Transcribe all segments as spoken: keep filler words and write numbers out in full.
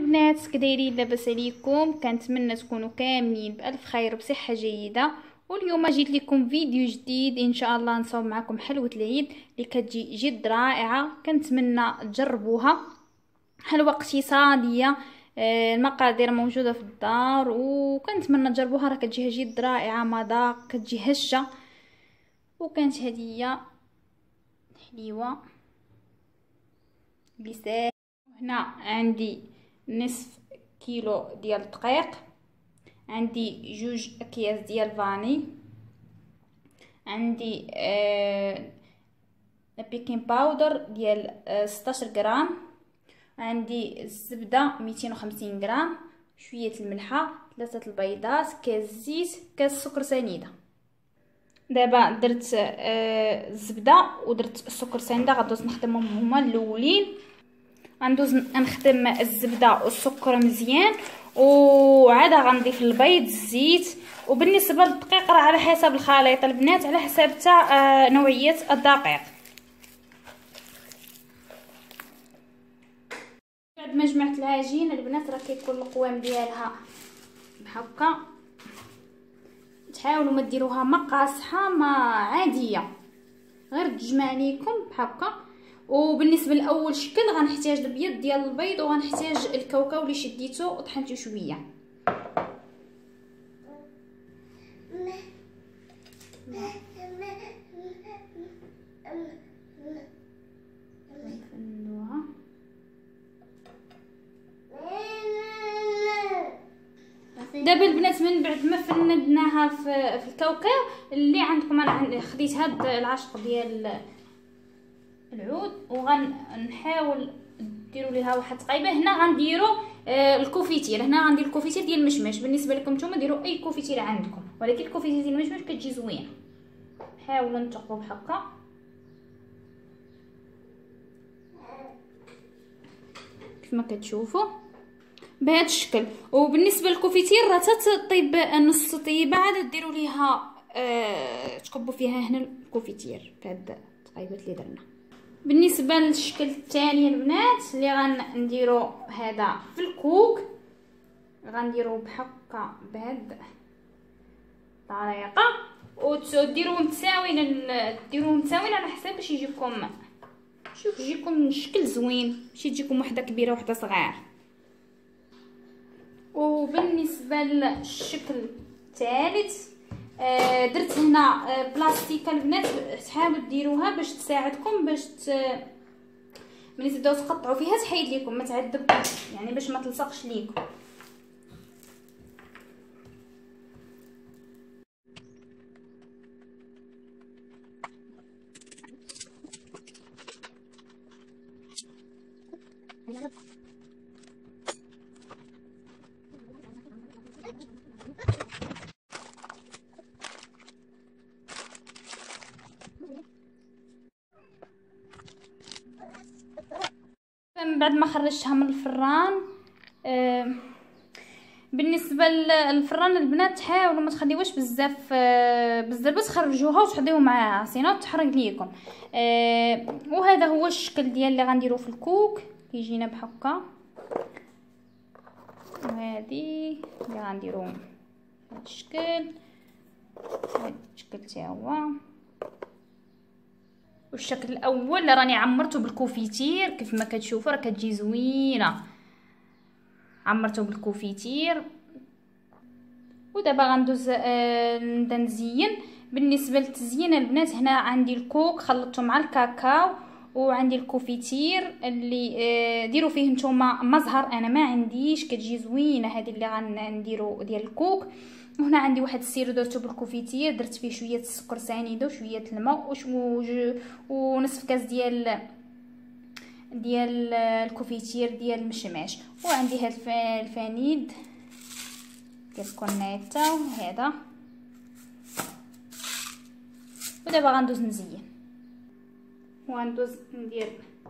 البنات، كدايرين؟ لاباس عليكم؟ كنتمنى تكونوا كاملين بالف خير بصحه جيده. واليوم جيت لكم فيديو جديد ان شاء الله نصاوب معكم حلوه العيد اللي كتجي جد رائعه، كنتمنى تجربوها. حلوه اقتصاديه، آه، المقادير موجوده في الدار، وكنتمنى تجربوها. راه كتجي جد رائعه، مذاق كتجي هشه. وكانت هديه حليوه بساهل. هنا عندي نصف كيلو ديال الدقيق، عندي جوج اكياس ديال فاني، عندي آه بيكين باودر ديال آه ستاشر غرام، عندي الزبده مئتين وخمسين غرام، شويه الملحه، ثلاثه البيضات، كاس زيت، كاس سكر سنيده. دابا درت آه الزبده ودرت السكر سنيده، غندوز نخدمهم هما الاولين. غندوز نخدم الزبده والسكر مزيان، وعاد غنضيف البيض، الزيت. وبالنسبه للدقيق راه على حسب الخليط البنات، على حسب حتى آه نوعيه الدقيق. بعد ما جمعت العجين البنات راه كيكون القوام ديالها بحكا. تحاولوا ما ديروها ما قاصحه ما عاديه، غير تجمع ليكم بحكا. وبالنسبه لاول شكل غنحتاج البيض ديال البيض، وغنحتاج الكاوكاو اللي شديته وطحنته شويه. دابا البنات من بعد ما فندناها في في الكاوكاو اللي عندكم، انا خديت هاد العشق ديال العود، وغنحاول ديروا ليها واحد تقيبه. هنا غنديروا آه الكوفيتير، هنا غندير الكوفيتير ديال المشماش. بالنسبه لكم نتوما ديروا اي كوفيتير عندكم، ولكن الكوفيتير ديال المشماش كتجي زوينه. حاولوا نتقوا بحكا كما كتشوفوا بهذا الشكل. وبالنسبه للكوفيتير راه تطيب نص طيبه، عاد ديروا ليها آه تكبوا فيها هنا الكوفيتير بهاد التقيبات اللي درنا. بالنسبه للشكل الثاني البنات اللي غنديروا هذا في الكوك، غنديروا بحكا بهاد الطريقه، وديروا متساويين، ديروا متساويين على حسب باش يجيكم، شوف يجيكم شكل زوين، ماشي تجيكم وحده كبيره وحده صغيره. وبالنسبه للشكل الثالث آه درت هنا آه بلاستيكه البنات، تحاولوا ديروها باش تساعدكم باش ت... ملي تبداو تقطعوا فيها تحيد لكم ما تعذبكمش، يعني باش ما تلصقش ليكم. من بعد ما خرجتها من الفران، آه بالنسبه للفران البنات تحاولوا ما تخليوش بزاف آه بزاف، بس خرجوها وتحضيو معاها سينو تحرق ليكم. آه وهذا هو الشكل ديال اللي غنديرو في الكوك، كيجينا بحكا. وهذه اللي غنديرو بهذا الشكل، هذا الشكل تا هو. والشكل الاول راني عمرته بالكوفيتير كيف ما كتشوفوا، راه كتجي زوينه، عمرته بالكوفيتير. ودابا غندوز آه نبدا نزين. بالنسبه للتزيين البنات هنا عندي الكوك خلطته مع الكاكاو، وعندي الكوفيتير اللي آه ديروا فيه نتوما مزهر، انا ما عنديش، كتجي زوينه هذه اللي غنديروا ديال الكوك. وهنا عندي واحد السيرو درته بالكوفيتير، درت فيه شويه السكر سنيده وشويه الماء ونصف كاس ديال ديال الكوفيتير ديال المشماش. وعندي هاد الفانيد ديال كورنيتا وهذا. ودابا غندوز نزين، وغندوز ندير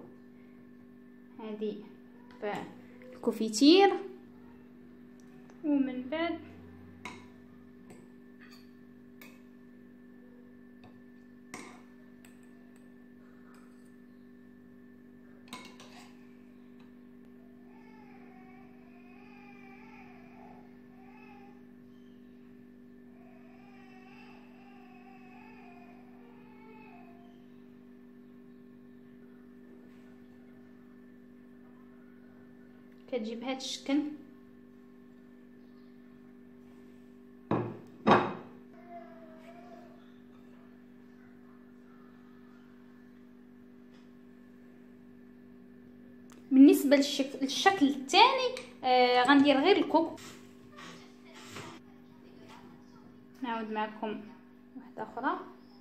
هذه بالكوفيتير، ومن بعد كتجي بهذا الشكل. بالنسبه للشكل الشكل الثاني آه غندير غير الكوك. نعاود معكم واحده اخرى.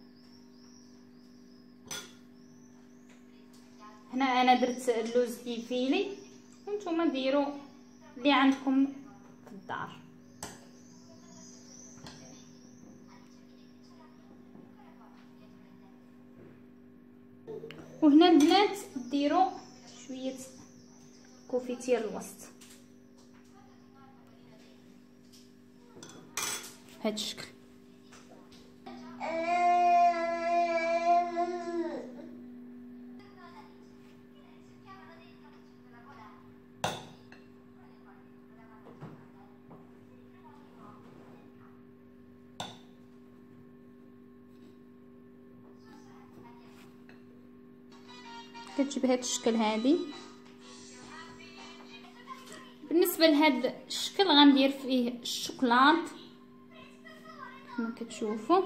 هنا انا درت اللوز ايفيلي، وانتم ديروا اللي عندكم في الدار. وهنا البنات ديروا شويه كوفيتير الوسط بهذا الشكل. كتجي بهذا الشكل هذه. بالنسبه لهذا الشكل غندير فيه الشوكولات كما كتشوفوا،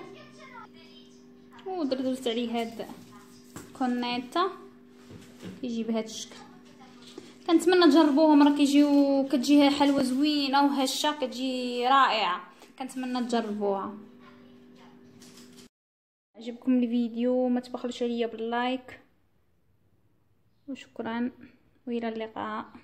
ودرت عليه هاد كونيتا كيجي بهذا الشكل. كنتمنى تجربوهم، راه كيجيو كتجي حلوه زوينه وهشه، كتجي رائعه. كنتمنى تجربوها. عجبكم الفيديو ما تبخلوش عليا باللايك، وشكرا والى اللقاء.